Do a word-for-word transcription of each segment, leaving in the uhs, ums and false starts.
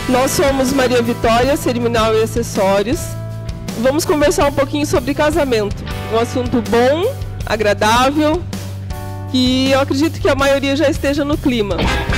Nós somos Maria Vitória, Cerimonial e Acessórios. Vamos conversar um pouquinho sobre casamento. Um assunto bom, agradável, que eu acredito que a maioria já esteja no clima.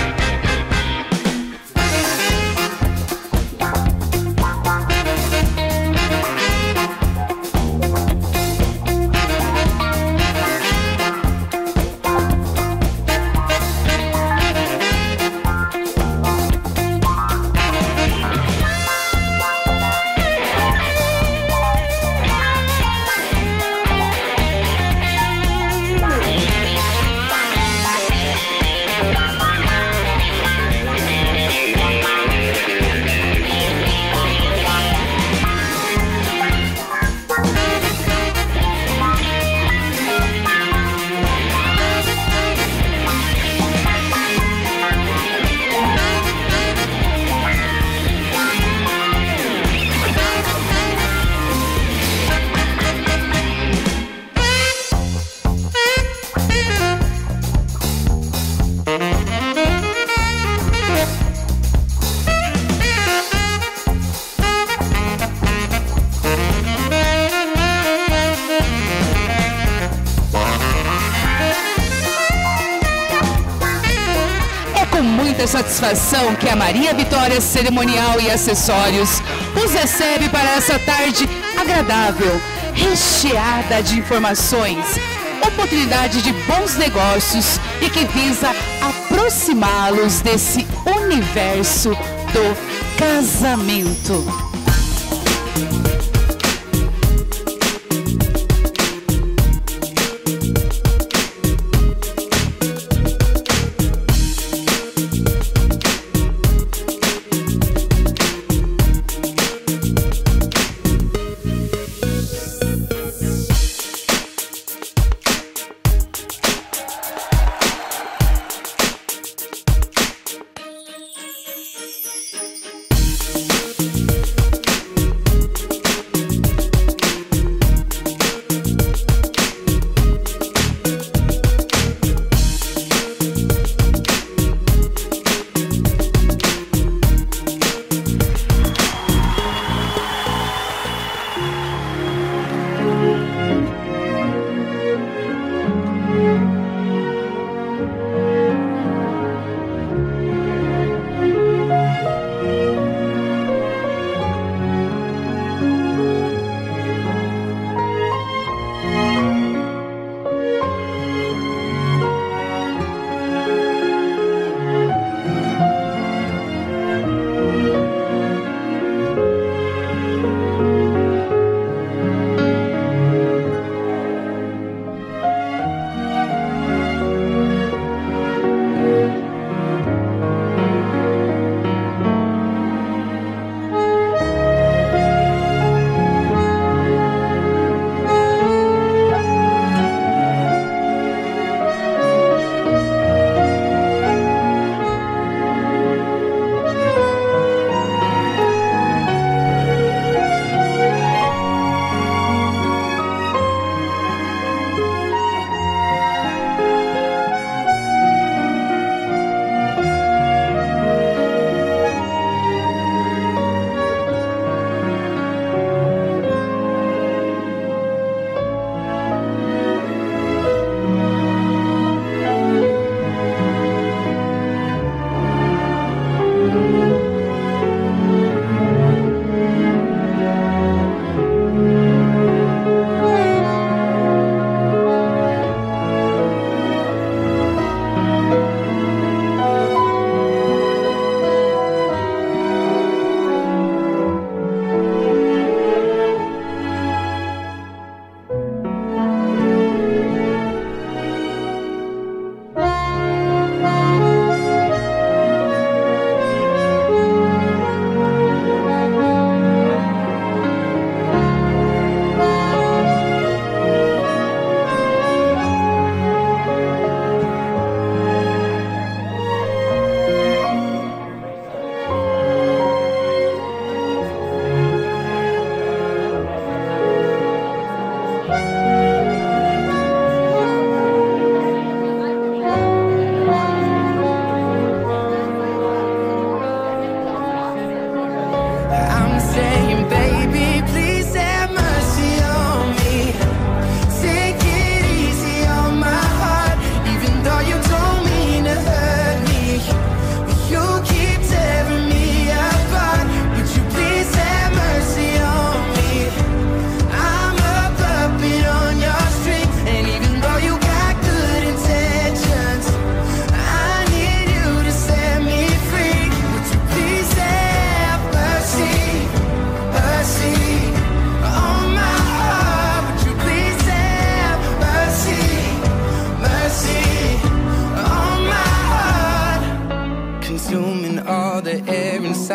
Muita satisfação que a Maria Vitória Cerimonial e Acessórios os recebe para essa tarde agradável, recheada de informações, oportunidade de bons negócios e que visa aproximá-los desse universo do casamento.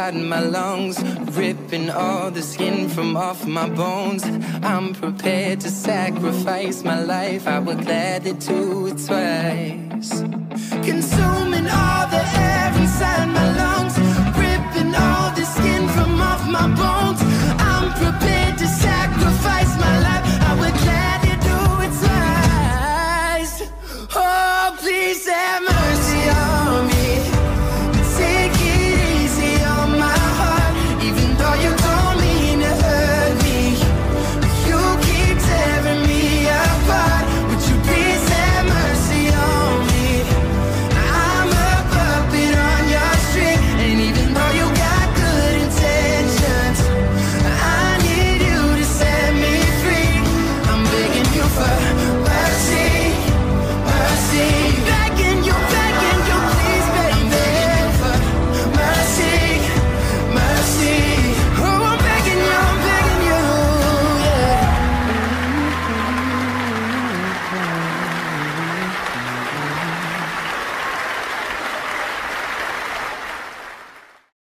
inside my lungs, ripping all the skin from off my bones. I'm prepared to sacrifice my life, I would gladly do it twice. Consuming all the air inside my lungs.